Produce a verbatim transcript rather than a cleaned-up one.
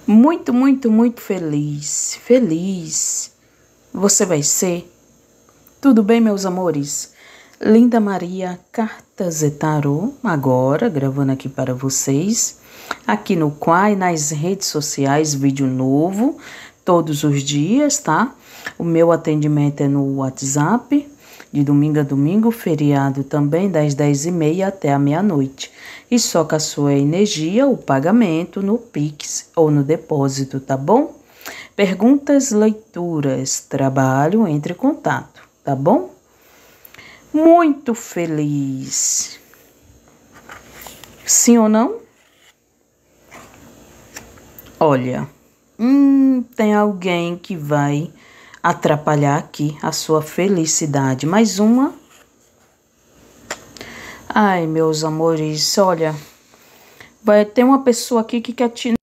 Muito, muito, muito feliz. Feliz. Você vai ser? Tudo bem, meus amores? Linda Maria, Cartas e Tarô, agora gravando aqui para vocês, aqui no Quai, nas redes sociais, vídeo novo, todos os dias, tá? O meu atendimento é no WhatsApp, de domingo a domingo, feriado também, das dez e meia até a meia-noite. E só com a sua energia, o pagamento no Pix ou no depósito, tá bom? Perguntas, leituras, trabalho, entre em contato, tá bom? Muito feliz. Sim ou não? Olha, hum, tem alguém que vai atrapalhar aqui a sua felicidade. Mais uma. Ai, meus amores, olha, vai ter uma pessoa aqui que quer te